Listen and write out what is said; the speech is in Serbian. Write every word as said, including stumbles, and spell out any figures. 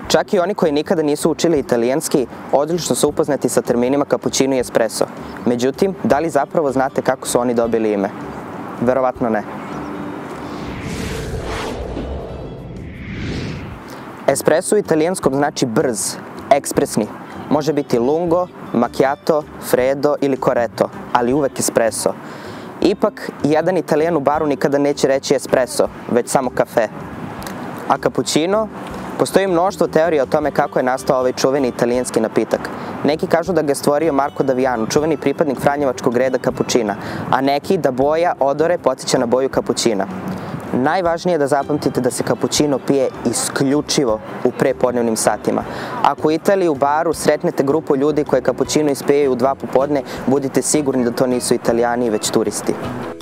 Čak i oni koji nikada nisu učili italijanski, odlično su upoznati sa terminima cappuccino i espresso. Međutim, da li zapravo znate kako su oni dobili ime? Verovatno ne. Espresso u italijanskom znači brz, ekspresni. Može biti lungo, macchiato, freddo ili corretto, ali uvek espresso. Ipak, jedan Italijan u baru nikada neće reći espresso, već samo kafe. A cappuccino? Postoji mnoštvo teorija o tome kako je nastao ovaj čuveni italijanski napitak. Neki kažu da ga je stvorio Marko da Viano, čuveni pripadnik franjevačkog reda kapućina, a neki da boja odore podsjeća na boju kapućina. Najvažnije je da zapamtite da se kapućino pije isključivo u prepodnevnim satima. Ako u Italiji u baru sretnete grupu ljudi koje kapućino ispijaju u dva popodne, budite sigurni da to nisu Italijani, već turisti.